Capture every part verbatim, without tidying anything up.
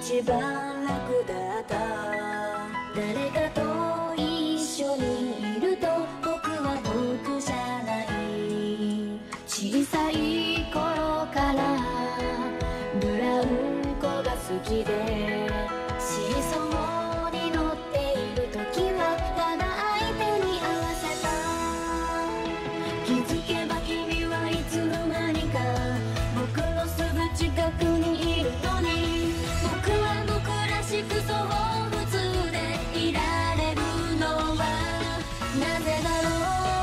一番楽だった。誰かと一緒にいると僕は僕じゃない。小さい頃からブラウンコが好きで、シーソーに乗っている時はただ相手に合わせた。気づけば君はいつの間にか僕のすぐ近くにいるのに、僕は僕らしくそう普通でいられるのはなぜだろ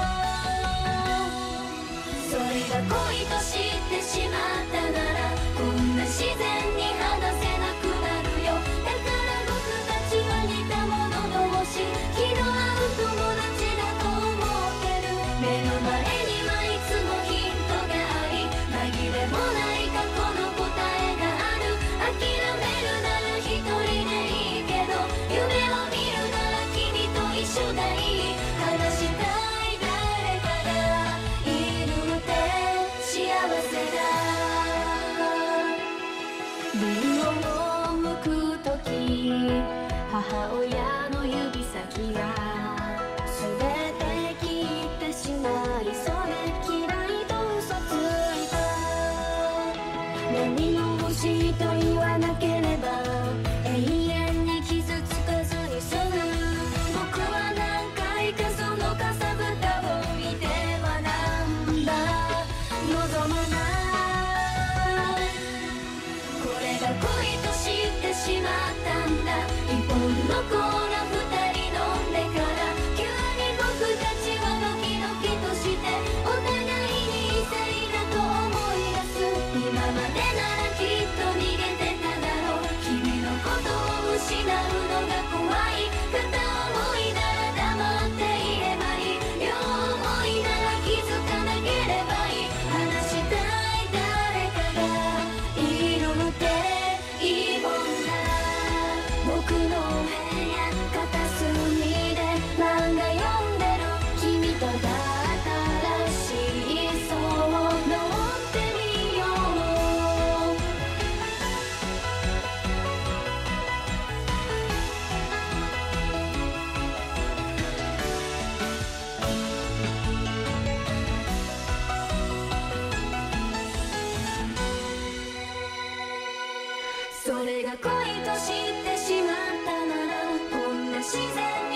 う。それが恋と知ってしまったならこんな自然に話せなくなるよ。だから僕たちは似た者同士、気の合う友達だと思ってる。目の前にはいつもヒントがあり、紛れもない過去の答えがある。諦めるなら一人でいいけど、夢を見るなら君と一緒がいい。話したい誰かがいるって幸せだ。瓶を向くとき母親の指先が全て切ってしまい、それ嫌いと嘘ついた。何も欲しいと言わなければ永遠に傷つかずに済む。僕は何回かそのかさぶたを見てはなんだ望まない。これが恋と知ってしまったんだ。一本のコーラ二人飲んでから急に僕たちはドキドキとしてお互いに異性だと思い出す。今までならきっと逃げてただろう。君のことを失うのが怖い。片思いなら黙っていればいい。両思いなら気づかなければいい。話したい誰かがいるっていいもんだ。僕の部屋片隅で漫画読んでる君とだったらしい。そう乗ってみよう。それが恋と知ってしまったならこんな自然